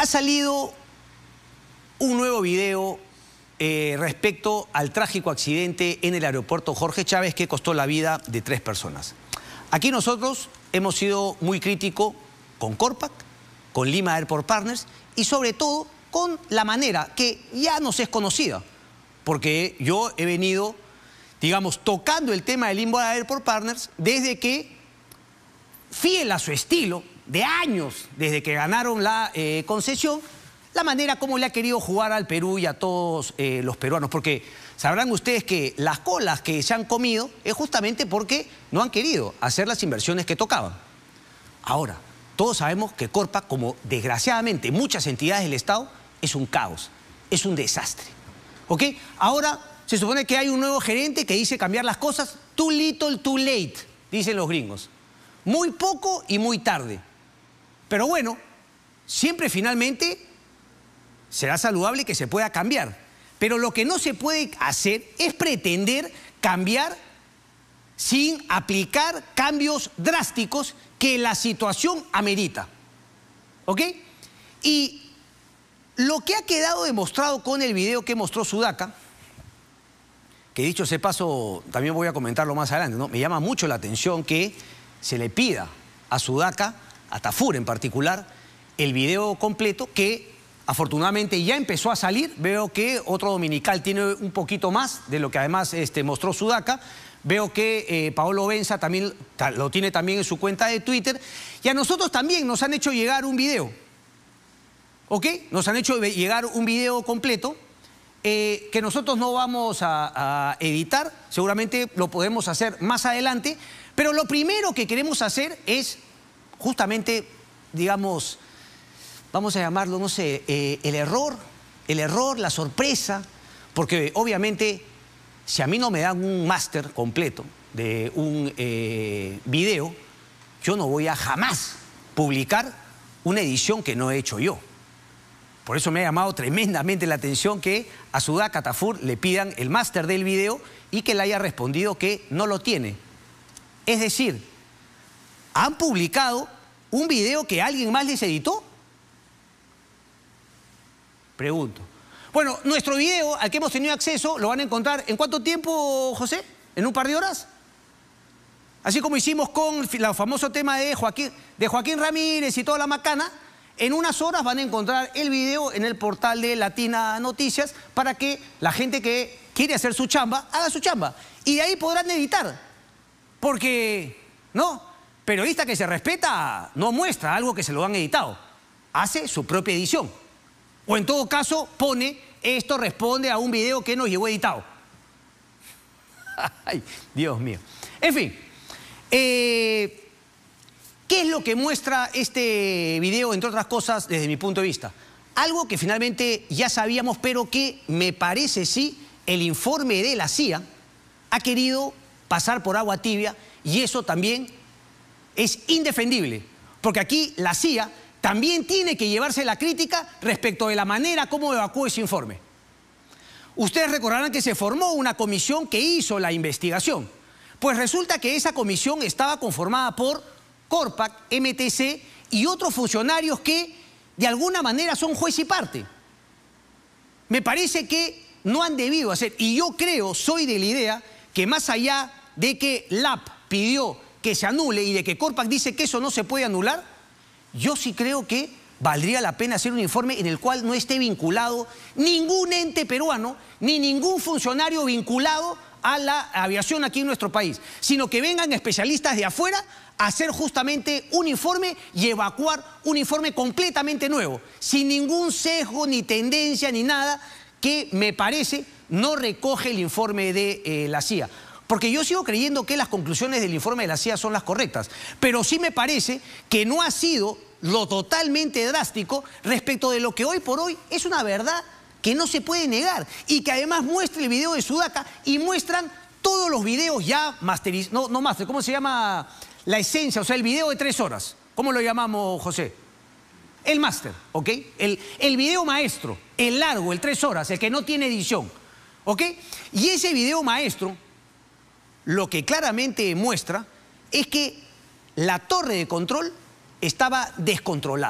Ha salido un nuevo video respecto al trágico accidente en el aeropuerto Jorge Chávez que costó la vida de 3 personas. Aquí nosotros hemos sido muy críticos con Corpac, con Lima Airport Partners y sobre todo con la manera que ya nos es conocida. Porque yo he venido, digamos, tocando el tema de Lima Airport Partners desde que, fiel a su estilo, de años, desde que ganaron la concesión, la manera como le ha querido jugar al Perú y a todos los peruanos. Porque sabrán ustedes que las colas que se han comido es justamente porque no han querido hacer las inversiones que tocaban. Ahora, todos sabemos que Corpac, como desgraciadamente muchas entidades del Estado, es un caos, es un desastre. ¿Ok? Ahora se supone que hay un nuevo gerente que dice cambiar las cosas. Too little, too late, dicen los gringos. Muy poco y muy tarde. Pero bueno, siempre finalmente será saludable que se pueda cambiar. Pero lo que no se puede hacer es pretender cambiar sin aplicar cambios drásticos que la situación amerita. ¿Ok? Y lo que ha quedado demostrado con el video que mostró Sudaca, que dicho ese paso, también voy a comentarlo más adelante, ¿no? Me llama mucho la atención que se le pida a Sudaca, a Tafur en particular, el video completo que afortunadamente ya empezó a salir. Veo que otro dominical tiene un poquito más de lo que además mostró Sudaca. Veo que Paolo Benza también lo tiene también en su cuenta de Twitter. Y a nosotros también nos han hecho llegar un video. ¿Ok? Nos han hecho llegar un video completo que nosotros no vamos a editar. Seguramente lo podemos hacer más adelante. Pero lo primero que queremos hacer es justamente, digamos, vamos a llamarlo, no sé, el error, la sorpresa. Porque obviamente, si a mí no me dan un máster completo de un video, yo no voy a jamás publicar una edición que no he hecho yo. Por eso me ha llamado tremendamente la atención que a Sudaca, Tafur le pidan el máster del video y que le haya respondido que no lo tiene. Es decir, ¿han publicado un video que alguien más les editó? Pregunto. Bueno, nuestro video al que hemos tenido acceso lo van a encontrar ¿en cuánto tiempo, José? ¿En un par de horas? Así como hicimos con el famoso tema de Joaquín Ramírez y toda la macana. En unas horas van a encontrar el video en el portal de Latina Noticias para que la gente que quiere hacer su chamba, haga su chamba. Y de ahí podrán editar. Porque, no, periodista que se respeta no muestra algo que se lo han editado. Hace su propia edición. O en todo caso pone, esto responde a un video que nos llegó editado. Ay, Dios mío. En fin. ¿Qué es lo que muestra este video, entre otras cosas, desde mi punto de vista? Algo que finalmente ya sabíamos, pero que me parece, sí, el informe de la CIA ha querido pasar por agua tibia y eso también es indefendible. Porque aquí la CIA también tiene que llevarse la crítica respecto de la manera como evacuó ese informe. Ustedes recordarán que se formó una comisión que hizo la investigación. Pues resulta que esa comisión estaba conformada por Corpac, MTC y otros funcionarios que de alguna manera son juez y parte. Me parece que no han debido hacer, y yo creo, soy de la idea, que más allá de que LAP pidió que se anule y de que Corpac dice que eso no se puede anular, yo sí creo que valdría la pena hacer un informe en el cual no esté vinculado ningún ente peruano, ni ningún funcionario vinculado a la aviación aquí en nuestro país, sino que vengan especialistas de afuera a hacer justamente un informe y evacuar un informe completamente nuevo, sin ningún sesgo, ni tendencia, ni nada, que me parece no recoge el informe de la CIA. Porque yo sigo creyendo que las conclusiones del informe de la CIA son las correctas, pero sí me parece que no ha sido lo totalmente drástico respecto de lo que hoy por hoy es una verdad que no se puede negar y que además muestra el video de Sudaca y muestran todos los videos ya masterizados, no master, ¿cómo se llama? La esencia, o sea, el video de 3 horas. ¿Cómo lo llamamos, José? El máster, ¿ok? El video maestro, el largo, el 3 horas, el que no tiene edición, ¿ok? Y ese video maestro lo que claramente muestra es que la torre de control estaba descontrolada.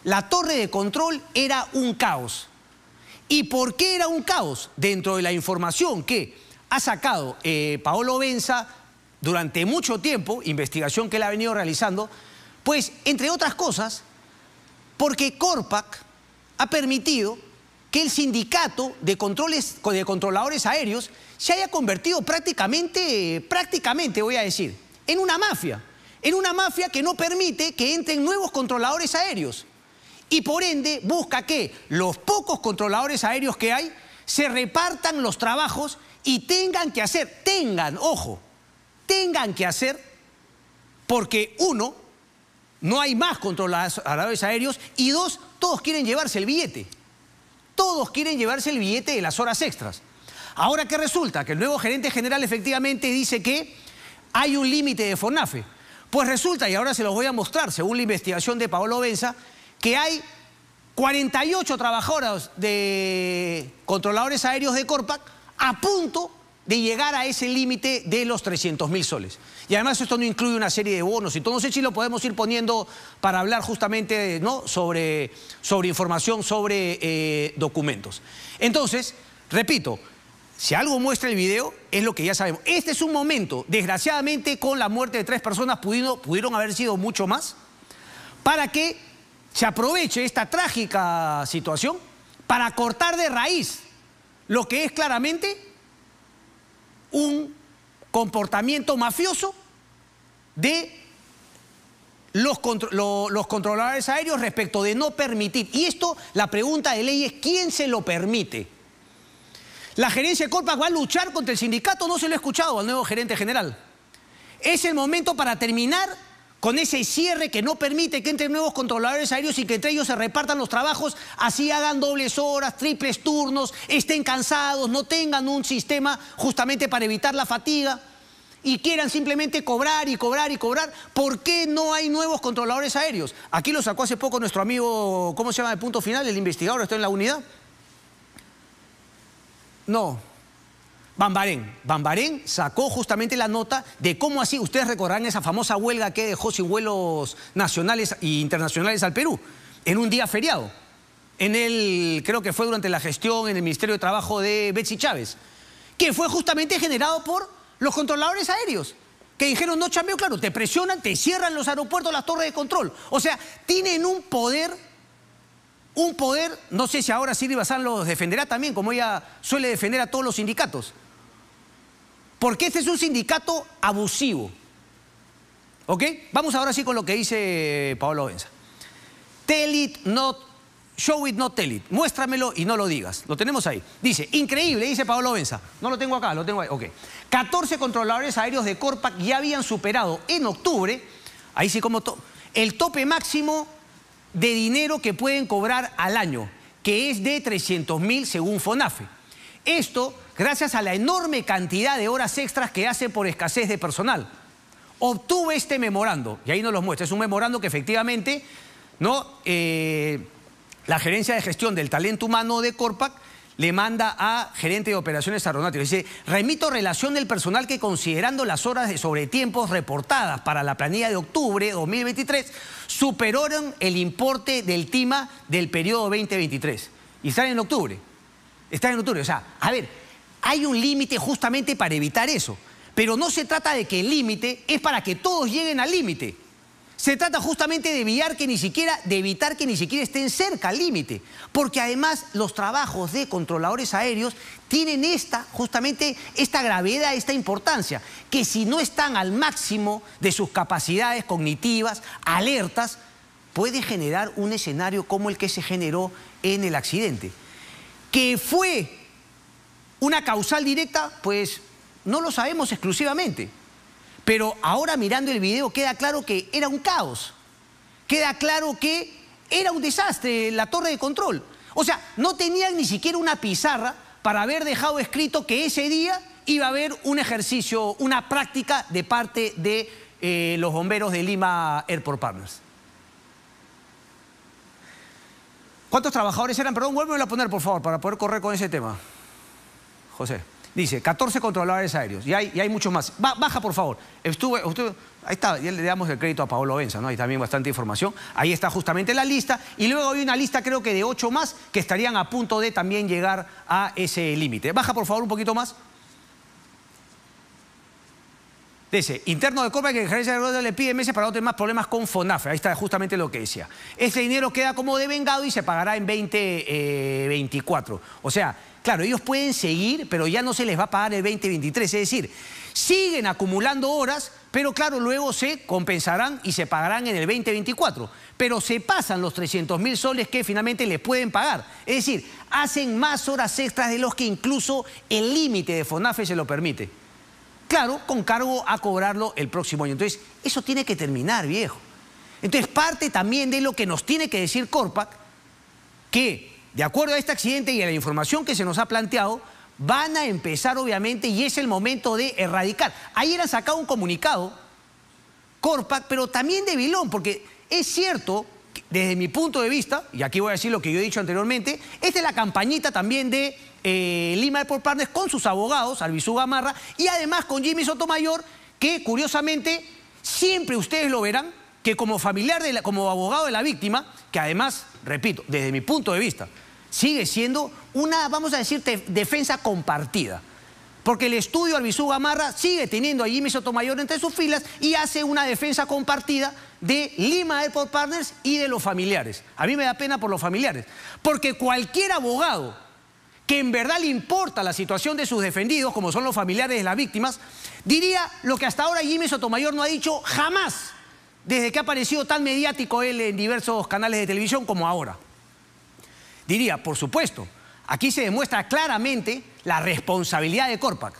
la torre de control era un caos. ¿Y por qué era un caos? Dentro de la información que ha sacado Paolo Benza durante mucho tiempo, investigación que él ha venido realizando, pues, entre otras cosas, porque Corpac ha permitido que el sindicato de controladores aéreos se haya convertido prácticamente voy a decir, en una mafia que no permite que entren nuevos controladores aéreos y por ende busca que los pocos controladores aéreos que hay se repartan los trabajos y tengan que hacer, porque uno, no hay más controladores aéreos y dos, todos quieren llevarse el billete. Todos quieren llevarse el billete de las horas extras. Ahora, ¿qué resulta? Que el nuevo gerente general efectivamente dice que hay un límite de FONAFE. Pues resulta, y ahora se los voy a mostrar, según la investigación de Paolo Benza, que hay 48 trabajadores de controladores aéreos de Corpac a punto de llegar a ese límite de los 300.000 soles. Y además esto no incluye una serie de bonos y todo. No sé si lo podemos ir poniendo para hablar justamente, ¿no?, sobre información, sobre documentos. Entonces, repito, si algo muestra el video, es lo que ya sabemos. Este es un momento, desgraciadamente, con la muerte de 3 personas, pudieron haber sido mucho más, para que se aproveche esta trágica situación para cortar de raíz lo que es claramente un comportamiento mafioso de los controladores aéreos respecto de no permitir. Y esto, la pregunta de ley es, ¿quién se lo permite? ¿La gerencia de Corpac va a luchar contra el sindicato? No se lo he escuchado al nuevo gerente general. Es el momento para terminar con ese cierre que no permite que entren nuevos controladores aéreos y que entre ellos se repartan los trabajos, así hagan dobles horas, triples turnos, estén cansados, no tengan un sistema justamente para evitar la fatiga y quieran simplemente cobrar y cobrar y cobrar. ¿Por qué no hay nuevos controladores aéreos? Aquí lo sacó hace poco nuestro amigo, ¿cómo se llama de Punto Final? El investigador, está en la unidad. No. Bambarén sacó justamente la nota de cómo así, ustedes recordarán esa famosa huelga que dejó sin vuelos nacionales e internacionales al Perú, en un día feriado. Creo que fue durante la gestión en el Ministerio de Trabajo de Betsy Chávez, que fue justamente generado por los controladores aéreos, que dijeron, no chambeo, claro, te presionan, te cierran los aeropuertos, las torres de control. O sea, tienen un poder, no sé si ahora Silvia Bazán los defenderá también, como ella suele defender a todos los sindicatos. Porque este es un sindicato abusivo. ¿Ok? Vamos ahora sí con lo que dice Paolo Benza. Tell it, not, show it, not tell it. Muéstramelo y no lo digas. Lo tenemos ahí. Dice, increíble, dice Paolo Benza. No lo tengo acá, lo tengo ahí. Ok. 14 controladores aéreos de Corpac ya habían superado en octubre, ahí sí como el tope máximo de dinero que pueden cobrar al año, que es de 300.000 según FONAFE. Esto gracias a la enorme cantidad de horas extras que hace por escasez de personal. Obtuve este memorando, y ahí nos lo muestra. Es un memorando que efectivamente, ¿no?, la gerencia de gestión del talento humano de Corpac le manda a gerente de operaciones aeronáuticas. Dice, remito relación del personal que, considerando las horas de sobretiempos reportadas para la planilla de octubre de 2023, superaron el importe del TIMA del periodo 2023. Y están en octubre. Están en octubre. O sea, a ver, hay un límite justamente para evitar eso. Pero no se trata de que el límite es para que todos lleguen al límite. Se trata justamente de evitar que ni siquiera estén cerca al límite. Porque además los trabajos de controladores aéreos tienen justamente esta gravedad, esta importancia. Que si no están al máximo de sus capacidades cognitivas, alertas, puede generar un escenario como el que se generó en el accidente. ¿Que fue una causal directa? Pues no lo sabemos exclusivamente. Pero ahora mirando el video queda claro que era un caos. Queda claro que era un desastre la torre de control. O sea, no tenían ni siquiera una pizarra para haber dejado escrito que ese día iba a haber un ejercicio, una práctica de parte de los bomberos de Lima Airport Partners. ¿Cuántos trabajadores eran? Perdón, vuélvemelo a poner, por favor, para poder correr con ese tema. José. Dice, 14 controladores aéreos. Y hay muchos más. Baja, por favor. Ahí está, ya le damos el crédito a Paolo Benza, ¿no? Hay también bastante información. Ahí está justamente la lista. Y luego hay una lista, creo que de 8 más, que estarían a punto de también llegar a ese límite. Baja, por favor, un poquito más. Dice, interno de Corpac, que la gerencia de le pide meses para no tener más problemas con FONAFE. Ahí está justamente lo que decía. Este dinero queda como devengado y se pagará en 2024. O sea, claro, ellos pueden seguir, pero ya no se les va a pagar el 2023. Es decir, siguen acumulando horas, pero claro, luego se compensarán y se pagarán en el 2024. Pero se pasan los 300.000 soles que finalmente les pueden pagar. Es decir, hacen más horas extras de los que incluso el límite de FONAFE se lo permite. Claro, con cargo a cobrarlo el próximo año. Entonces, eso tiene que terminar, viejo. Entonces, parte también de lo que nos tiene que decir Corpac, que de acuerdo a este accidente y a la información que se nos ha planteado, van a empezar obviamente y es el momento de erradicar. Ayer han sacado un comunicado, Corpac, pero también de Vilón, porque es cierto, desde mi punto de vista, y aquí voy a decir lo que yo he dicho anteriormente, esta es la campañita también de Lima Airport Partners con sus abogados, Albizu Gamarra, y además con Jimmy Sotomayor, que curiosamente siempre ustedes lo verán, que como familiar, como abogado de la víctima, que además, repito, desde mi punto de vista, sigue siendo una, vamos a decir, defensa compartida. Porque el estudio Albizu Gamarra sigue teniendo a Jimmy Sotomayor entre sus filas y hace una defensa compartida de Lima Airport Partners y de los familiares. A mí me da pena por los familiares, porque cualquier abogado que en verdad le importa la situación de sus defendidos, como son los familiares de las víctimas, diría lo que hasta ahora Jimmy Sotomayor no ha dicho jamás, desde que ha aparecido tan mediático él en diversos canales de televisión como ahora. Diría, por supuesto, aquí se demuestra claramente la responsabilidad de Corpac.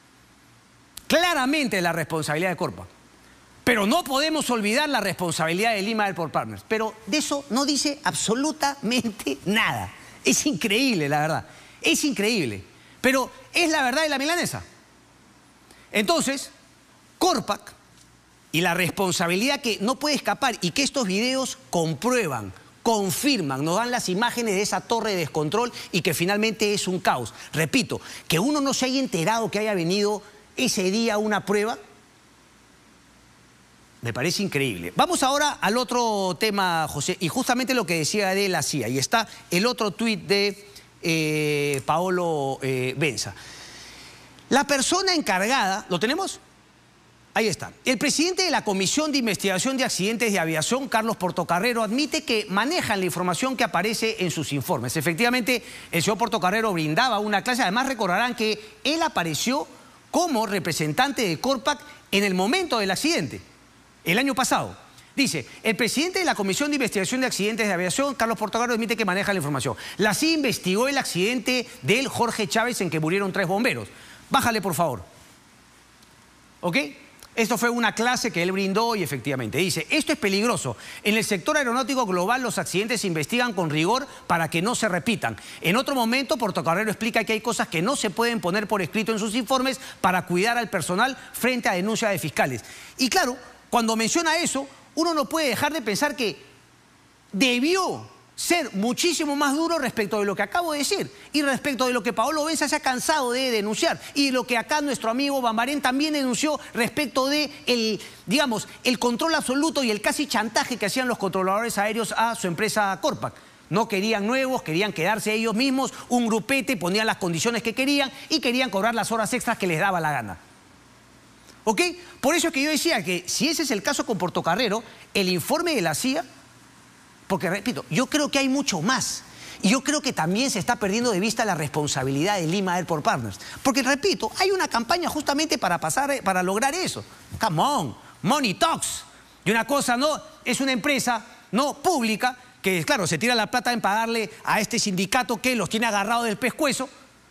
Claramente la responsabilidad de Corpac. Pero no podemos olvidar la responsabilidad de Lima Airport Partners. Pero de eso no dice absolutamente nada. Es increíble, la verdad. Es increíble. Pero es la verdad de la milanesa. Entonces, Corpac y la responsabilidad que no puede escapar y que estos videos comprueban, confirman, nos dan las imágenes de esa torre de descontrol y que finalmente es un caos. Repito, que uno no se haya enterado que haya venido ese día una prueba, me parece increíble. Vamos ahora al otro tema, José, y justamente lo que decía de la CIA. Y está el otro tuit de Paolo Benza. La persona encargada, ¿lo tenemos? Ahí está. El presidente de la Comisión de Investigación de Accidentes de Aviación, Carlos Portocarrero, admite que manejan la información que aparece en sus informes. Efectivamente, el señor Portocarrero brindaba una clase. Además, recordarán que él apareció como representante de Corpac en el momento del accidente, el año pasado. Dice, el presidente de la Comisión de Investigación de Accidentes de Aviación, Carlos Portocarrero, admite que maneja la información. La CIA investigó el accidente del Jorge Chávez en que murieron 3 bomberos. Bájale, por favor. ¿Ok? Esto fue una clase que él brindó y efectivamente dice, esto es peligroso. En el sector aeronáutico global los accidentes se investigan con rigor para que no se repitan. En otro momento, Portocarrero explica que hay cosas que no se pueden poner por escrito en sus informes para cuidar al personal frente a denuncias de fiscales. Y claro, cuando menciona eso, uno no puede dejar de pensar que debió ser muchísimo más duro respecto de lo que acabo de decir y respecto de lo que Paolo Benza se ha cansado de denunciar y lo que acá nuestro amigo Bamarén también denunció respecto de el control absoluto y el casi chantaje que hacían los controladores aéreos a su empresa Corpac. No querían nuevos, querían quedarse ellos mismos, un grupete, ponían las condiciones que querían y querían cobrar las horas extras que les daba la gana. ¿Ok? Por eso es que yo decía que si ese es el caso con Portocarrero, el informe de la CIA, porque repito, yo creo que hay mucho más. Y yo creo que también se está perdiendo de vista la responsabilidad de Lima Airport Partners. Porque repito, hay una campaña justamente para lograr eso. Come on, money talks. Y una cosa no, es una empresa no pública que, claro, se tira la plata en pagarle a este sindicato que los tiene agarrados del pescuezo.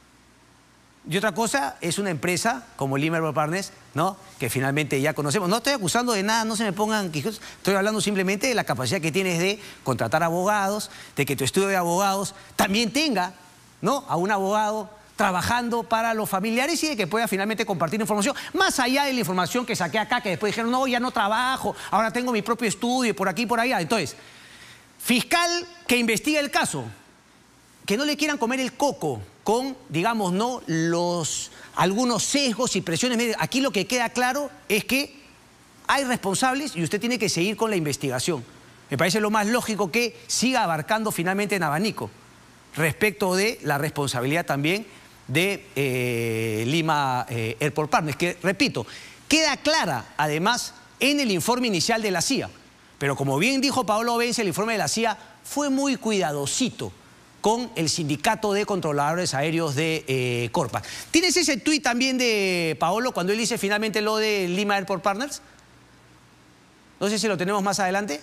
Y otra cosa es una empresa como Lima Airport Partners, ¿no? Que finalmente ya conocemos. No estoy acusando de nada, no se me pongan quijos. Estoy hablando simplemente de la capacidad que tienes de contratar abogados, de que tu estudio de abogados también tenga, ¿no?, a un abogado trabajando para los familiares y de que pueda finalmente compartir información, más allá de la información que saqué acá, que después dijeron, no, ya no trabajo, ahora tengo mi propio estudio, por aquí y por allá. Entonces, fiscal que investiga el caso, que no le quieran comer el coco con, digamos, ¿no?, algunos sesgos y presiones. Aquí lo que queda claro es que hay responsables y usted tiene que seguir con la investigación. Me parece lo más lógico que siga abarcando finalmente en abanico respecto de la responsabilidad también de Lima Airport Partners, que, repito, queda clara además en el informe inicial de la CIA. Pero como bien dijo Paolo Benz, el informe de la CIA fue muy cuidadosito con el sindicato de controladores aéreos de Corpac. ¿Tienes ese tuit también de Paolo cuando él dice finalmente lo de Lima Airport Partners? No sé si lo tenemos más adelante.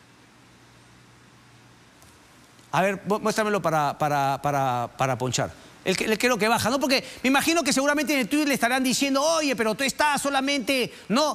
A ver, muéstramelo para ponchar. El creo que baja, ¿no? Porque me imagino que seguramente en el Twitter le estarán diciendo, oye, pero tú estás solamente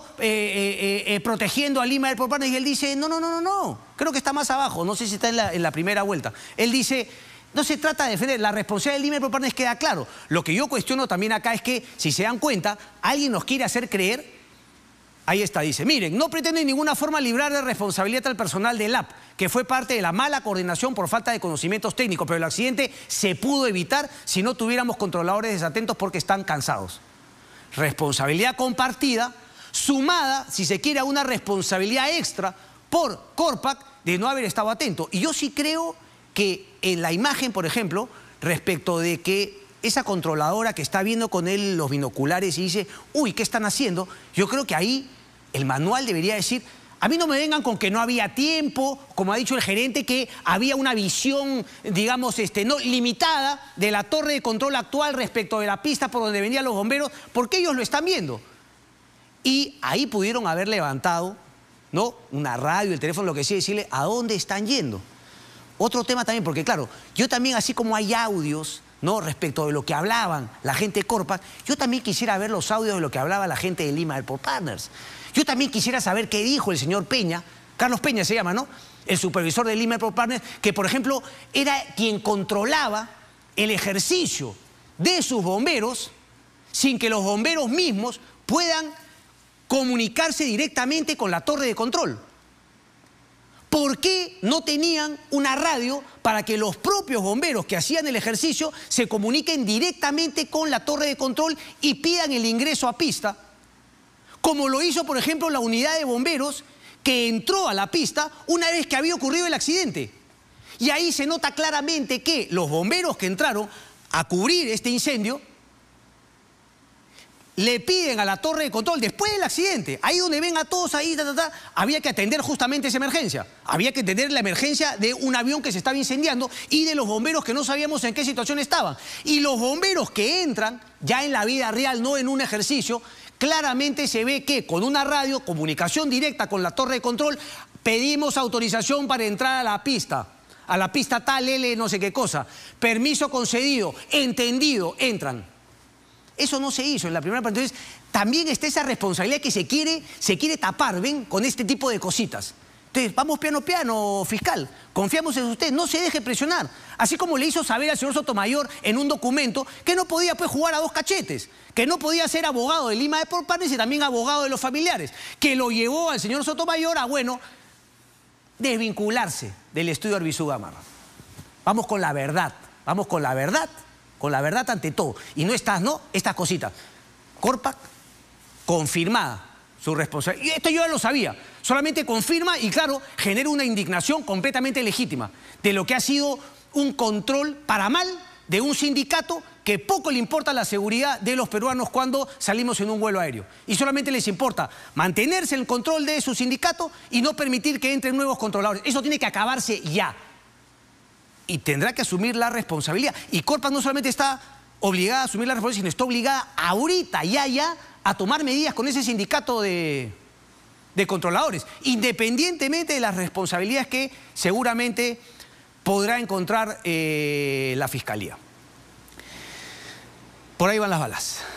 protegiendo a Lima Airport Partners. Y él dice, no. Creo que está más abajo. No sé si está en la primera vuelta. Él dice, no se trata de defender. La responsabilidad de Lima Airport Partners queda claro. Lo que yo cuestiono también acá es que, si se dan cuenta, alguien nos quiere hacer creer. Ahí está, dice, miren, no pretende en ninguna forma librar de responsabilidad al personal del AP, que fue parte de la mala coordinación por falta de conocimientos técnicos, pero el accidente se pudo evitar si no tuviéramos controladores desatentos porque están cansados. Responsabilidad compartida, sumada, si se quiere, a una responsabilidad extra por Corpac de no haber estado atento. Y yo sí creo que en la imagen, por ejemplo, respecto de que esa controladora que está viendo con él los binoculares y dice, uy, ¿qué están haciendo? Yo creo que ahí el manual debería decir, a mí no me vengan con que no había tiempo, como ha dicho el gerente, que había una visión, digamos, no limitada de la torre de control actual respecto de la pista por donde venían los bomberos, porque ellos lo están viendo. Y ahí pudieron haber levantado, ¿no?, una radio, el teléfono, lo que sea, decirle a dónde están yendo. Otro tema también, porque claro, yo también, así como hay audios, ¿no?, respecto de lo que hablaban la gente de Corpac, yo también quisiera ver los audios de lo que hablaba la gente de Lima Airport Partners. Yo también quisiera saber qué dijo el señor Peña, Carlos Peña se llama, ¿no?, el supervisor de Lima Airport Partners, que por ejemplo era quien controlaba el ejercicio de sus bomberos sin que los bomberos mismos puedan comunicarse directamente con la torre de control. ¿Por qué no tenían una radio para que los propios bomberos que hacían el ejercicio se comuniquen directamente con la torre de control y pidan el ingreso a pista? Como lo hizo, por ejemplo, la unidad de bomberos que entró a la pista una vez que había ocurrido el accidente. Y ahí se nota claramente que los bomberos que entraron a cubrir este incendio le piden a la torre de control, después del accidente, ahí donde ven a todos ahí, había que atender justamente esa emergencia. Había que atender la emergencia de un avión que se estaba incendiando y de los bomberos que no sabíamos en qué situación estaban. Y los bomberos que entran, ya en la vida real, no en un ejercicio, claramente se ve que con una radio, comunicación directa con la torre de control, pedimos autorización para entrar a la pista tal, L, no sé qué cosa. Permiso concedido, entendido, entran. Eso no se hizo en la primera parte. Entonces, también está esa responsabilidad que se quiere tapar, ¿ven?, con este tipo de cositas. Entonces, vamos piano, fiscal. Confiamos en usted, no se deje presionar. Así como le hizo saber al señor Sotomayor en un documento que no podía, pues, jugar a dos cachetes, que no podía ser abogado de Lima Airport Partners y también abogado de los familiares, que lo llevó al señor Sotomayor a, bueno, desvincularse del estudio Arbizu Gamarra. Vamos con la verdad, con la verdad ante todo. Y no estas cositas. Corpac, confirmada su responsabilidad. Y esto yo ya lo sabía. Solamente confirma y, claro, genera una indignación completamente legítima de lo que ha sido un control para mal de un sindicato que poco le importa la seguridad de los peruanos cuando salimos en un vuelo aéreo. Y solamente les importa mantenerse en el control de su sindicato y no permitir que entren nuevos controladores. Eso tiene que acabarse ya. Y tendrá que asumir la responsabilidad. Y Corpac no solamente está obligada a asumir la responsabilidad, sino está obligada ahorita, ya, a tomar medidas con ese sindicato de controladores, independientemente de las responsabilidades que seguramente podrá encontrar la Fiscalía. Por ahí van las balas.